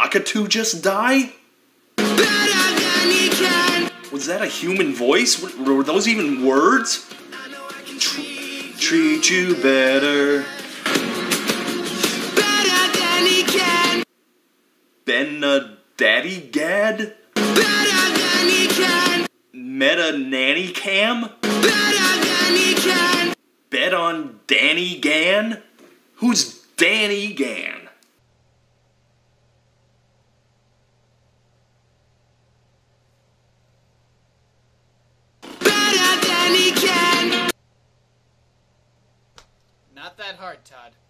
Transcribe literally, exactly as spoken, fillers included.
cockatoo just die? Was that a human voice? Were, were those even words? Tr treat you better. Better than he can. Ben a daddy gad? Better than he can. Meta nanny cam? Better than he can. Bet on Danny Gann? Who's Danny Gann? Better than he can. Not that hard, Todd.